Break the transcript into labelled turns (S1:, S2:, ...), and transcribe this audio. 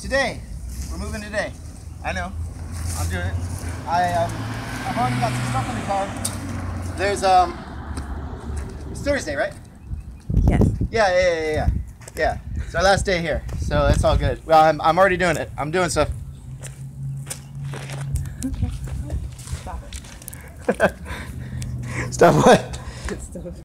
S1: Today, we're moving today. I know, I'm doing it. I've already got some stuff in the car. There's it's Thursday, right?
S2: Yes.
S1: Yeah. It's our last day here, so that's all good. Well, I'm already doing it. I'm doing stuff.
S2: Okay. Stop it.
S1: Stop what?
S2: Stop.